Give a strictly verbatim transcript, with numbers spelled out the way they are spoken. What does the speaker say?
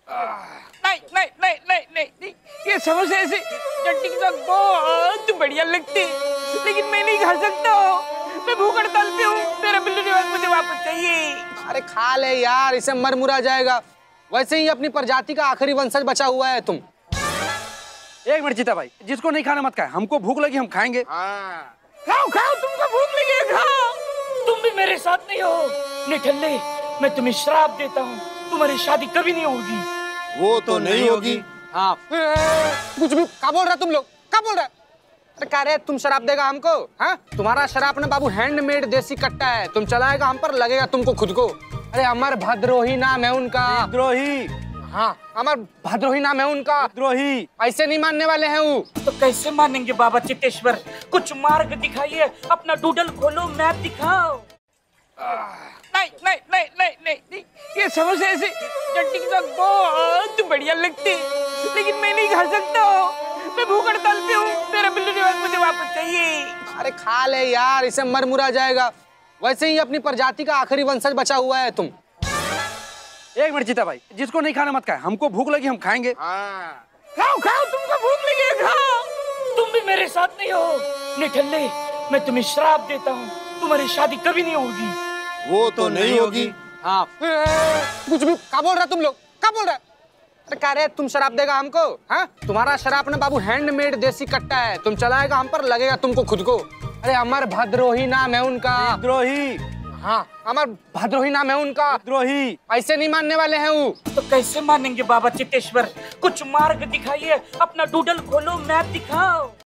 नहीं नहीं नहीं नहीं नहीं नहीं, ये समोसे ऐसे चटनी के साथ बहुत बढ़िया लगते, लेकिन मैं नहीं खा सकता हूँ। मैं भूख हड़ताल पे हूँ, मेरा बिल्लू निवास मुझे वापस चाहिए। अरे खा ले यार, इसे मर मुरा जाएगा। वैसे ही अपनी प्रजाति का आखिरी वंशज बचा हुआ है तुम। एक मिनट जीता भाई, जिसको नहीं खाना मत खाए, हमको भूख लगी हम खाएंगे। खाओ खाओ, तुमको भूख लगी है, खाओ। तुम भी मेरे साथ नहीं हो निठल्ले, मैं तुम्हें श्राप देता हूँ, तुम्हारी शादी कभी नहीं होगी। वो तो नहीं होगी। हाँ कुछ भी क्या बोल रहा तुम लोग, क्या बोल रहा? अरे कह रहे तुम शराब देगा हमको? हाँ तुम्हारा शराब ना बाबू हैंडमेड देसी कट्टा है, तुम चलाएगा हम पर लगेगा तुमको खुद को। अरे अमर भद्रोही नाम है उनका। द्रोही। हाँ अमर भद्रोही नाम है उनका। द्रोही। ऐसे नहीं मानने वाले हैं वो। तो कैसे मानेंगे बाबा चित्तेश्वर? कुछ मार्ग दिखाइए, अपना डूडल खोलो, मैप दिखाओ। नहीं नहीं नहीं नहीं नहीं नहीं, ये समोसे ऐसे चटनी के साथ बहुत बढ़िया लगते, लेकिन मैं नहीं खा सकता हूँ। मैं भूख हड़ताल पे हूँ, मेरा बिल्लू निवास मुझे वापस चाहिए। अरे खा ले यार, इसे मर मुरा जाएगा। वैसे ही अपनी प्रजाति का आखिरी वंशज बचा हुआ है तुम। एक मिनट जीता भाई, जिसको नहीं खाना मत खाए, हमको भूख लगी हम खाएंगे। खाओ खाओ, तुमको भूख लगी है, खाओ। तुम भी मेरे साथ नहीं हो निठल्ले, मैं तुम्हें श्राप देता हूँ, तुम्हारी शादी कभी नहीं होगी। वो तो नहीं होगी। हाँ कुछ भी क्या बोल रहा तुम लोग, क्या बोल रहा? अरे कह रहे तुम शराब देगा हमको? हाँ तुम्हारा शराब ना बाबू हैंडमेड देसी कट्टा है, तुम चलाएगा हम पर लगेगा तुमको खुद को। अरे अमर भद्रोही नाम है उनका। द्रोही। हाँ अमर भद्रोही नाम है उनका। द्रोही। ऐसे नहीं मानने वाले हैं वो। तो कैसे मानेंगे बाबा चित्तेश्वर? कुछ मार्ग दिखाइए, अपना डूडल खोलो, मैप दिखाओ।